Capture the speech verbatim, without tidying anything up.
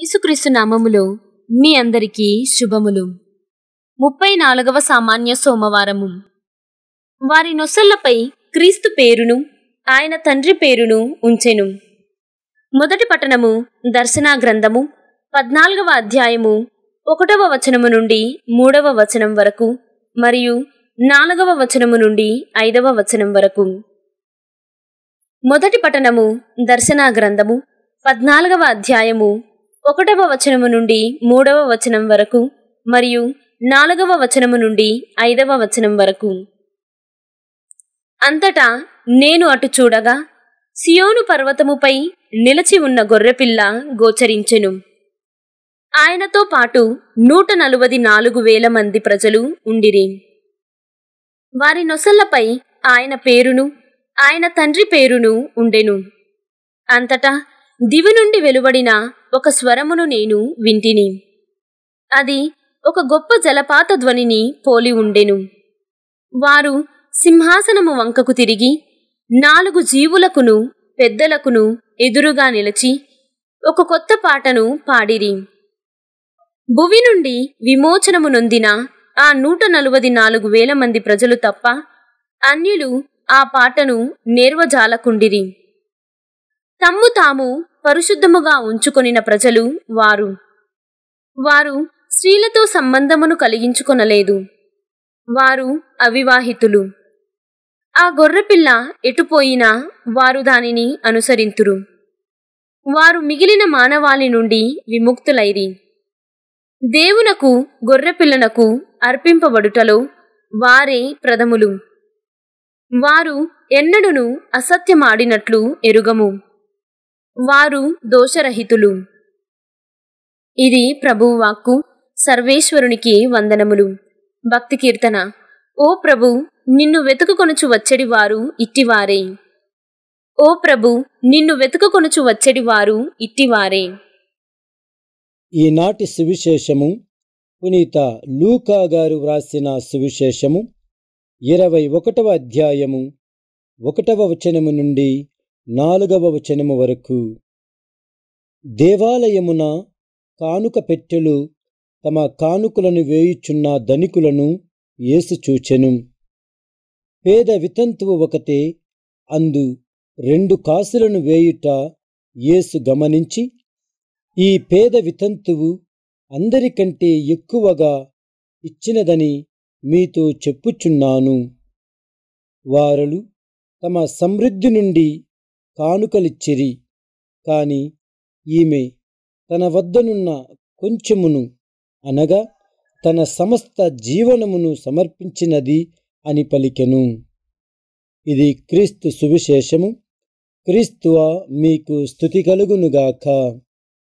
యేసుక్రీస్తు నామములో మీ అందరికీ శుభములు. ముప్పై నాలుగవ సామాన్య సోమవారము. వారి నొసళ్లపై క్రీస్తు పేరును ఆయన తండ్రి పేరును ఉంచెను. మొదటి పట్టణము దర్శనా గ్రంథము పద్నాలుగవ అధ్యాయము ఒకటవ వచనము నుండి మూడవ వచనం వరకు మరియు నాలుగవ వచనము నుండి ఐదవ వచనం వరకు. మొదటి పట్టణము దర్శనా గ్రంథము పద్నాలుగవ అధ్యాయము ఒకటవ వచనము నుండి మూడవ వచనం వరకు మరియు నాలుగవ వచనము నుండి ఐదవ వచనం వరకు. అంతటా నేను అటు చూడగా సియోను పర్వతముపై నిలిచి ఉన్న గొర్రెపిల్ల గోచరించెను. ఆయనతో పాటు నూట నలువది నాలుగు వేల మంది ప్రజలు ఉండిరి. వారి నొసళ్లపై ఆయన పేరును ఆయన తండ్రి పేరును ఉండెను. అంతటా దివి నుండి వెలువడిన ఒక స్వరమును నేను వింటిని. అది ఒక గొప్ప జలపాత ధ్వనిని పోలి ఉండెను. వారు సింహాసనము వంకకు తిరిగి నాలుగు జీవులకును పెద్దలకును ఎదురుగా నిలిచి ఒక కొత్త పాటను పాడిరి. భువి నుండి విమోచనము నొందిన ఆ నూట నలువది నాలుగు వేల మంది ప్రజలు తప్ప అన్యులు ఆ పాటను నేర్వజాలకుండిరి. తమ్ము తాము పరిశుద్ధముగా ఉంచుకొనిన ప్రజలు వారు. వారు స్త్రీలతో సంబంధమును కలిగించుకొనలేదు. వారు అవివాహితులు. ఆ గొర్రెపిల్ల ఎటుపోయినా వారు దానిని అనుసరింతురు. వారు మిగిలిన మానవాళి నుండి విముక్తులైరి. దేవునకు గొర్రెపిల్లనకు అర్పింపబడుటలో వారే ప్రథములు. వారు ఎన్నడును అసత్యమాడినట్లు ఎరుగము. వారు దోషరహితులు. ఇది ప్రభువు వాక్కు. సర్వేశ్వరునికి వందనములు. భక్తి కీర్తన. ఓ ప్రభు, నిన్ను వెతుకుకొనుచు వచ్చెడి వారు ఇట్టివారే. ఓ ప్రభు, నిన్ను వెతుకుకొనుచు వచ్చెడి వారు ఇట్టివారే. ఈనాటి సువిశేషము పునీత లూకా గారు వ్రాసిన సువిశేషము ఇరవై ఒకటవ అధ్యాయము ఒకటవ వచనము నుండి నాలుగవ వచనము వరకు. దేవాలయమున కానుక పెట్టెలు తమ కానుకలను వేయుచున్న ధనికులను యేసు చూచెను. పేద వితంతువు ఒకతే అందు రెండు కాసులను వేయుట యేసు గమనించి, ఈ పేద వితంతువు అందరికంటే ఎక్కువగా ఇచ్చినదని మీతో చెప్పుచున్నాను. వారలు తమ సమృద్ధి నుండి కానుకలిచ్చిరి, కాని ఈమె తన వద్దనున్న కొంచెమును అనగా తన సమస్త జీవనమును సమర్పించినది అని పలికెను. ఇది క్రీస్తు సువిశేషము. క్రీస్తువా మీకు స్తుతి కలుగునుగాక.